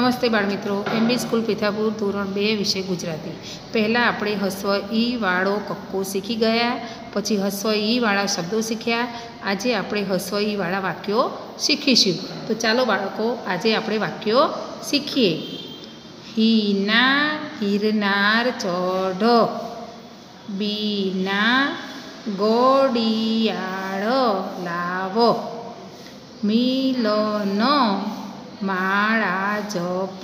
नमस्ते बाळमित्रों, MB school Pithapur धोरण 2 विषय गुजराती। पहला आपणे हस्व ई वाळो कक्को शीखी गया, पछी हस्व ई वाळा शब्दों शीख्या। आजे आपणे हस्व ई वाळा वाक्यो शीखीशुं। तो चालो बाळको, आजे आपणे वाक्यो शीखीए। हीना गिरनार चढ़ो, बीना घोड़ियाळ लावो, मिलन माळा जप,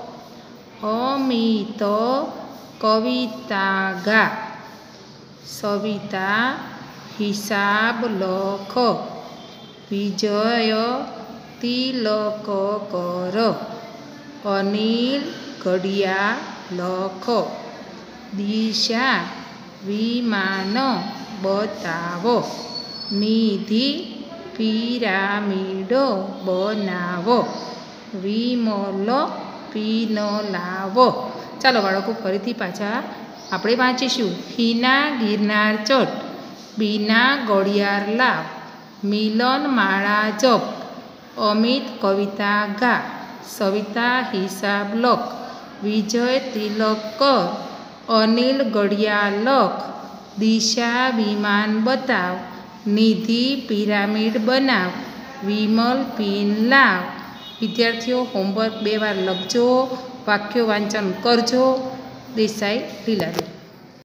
अमित कविता गा, सविता हिसाब लख, विजय तिलक कर, अनिल घड़ियाळ लख, दिशा विमान बतावो, निधि पिरामिड बनावो, विमल पीन लावो। चलो बाळको फरीथी पाछा आपणे वांचीशुं। हीना गिरनार चढ़, बीना घड़ियाळ लाव, मिलन माळा जप, अमित कविता गा, सविता हिसाब लख, विजय तिलक कर, अनिल घड़ियाळ लख, दिशा विमान बताव, निधि पिरामिड बनाव, विमल पीन लाव। विद्यार्थीओ होमवर्क 2 વાર લખજો, વાક્યો વાંચન કરજો। દેસાઈ લીલાબેન।